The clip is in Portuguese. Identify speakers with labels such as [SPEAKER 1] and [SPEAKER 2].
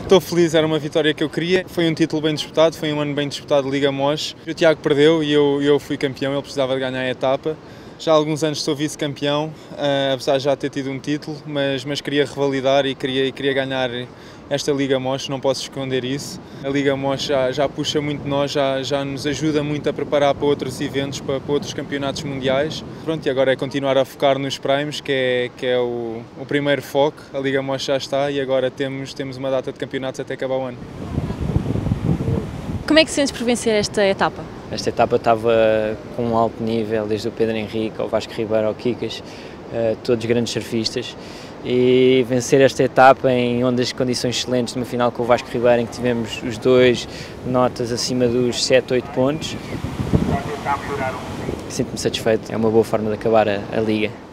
[SPEAKER 1] Estou feliz, era uma vitória que eu queria. Foi um título bem disputado, foi um ano bem disputado de Liga MOS. O Tiago perdeu e eu fui campeão, ele precisava de ganhar a etapa. Já há alguns anos sou vice-campeão, apesar de já ter tido um título, mas queria revalidar e queria ganhar esta Liga MOS, não posso esconder isso. A Liga MOS já puxa muito de nós, já nos ajuda muito a preparar para outros eventos, para outros campeonatos mundiais. Pronto, e agora é continuar a focar nos Primes, que é o primeiro foco. A Liga MOS já está e agora temos uma data de campeonatos até acabar o ano.
[SPEAKER 2] Como é que sentes por vencer esta etapa?
[SPEAKER 3] Esta etapa estava com um alto nível, desde o Pedro Henrique ao Vasco Ribeiro ao Kikas, todos grandes surfistas, e vencer esta etapa em ondas de condições excelentes, numa final com o Vasco Ribeiro, em que tivemos os dois notas acima dos 7, 8 pontos. Sinto-me satisfeito, é uma boa forma de acabar a liga.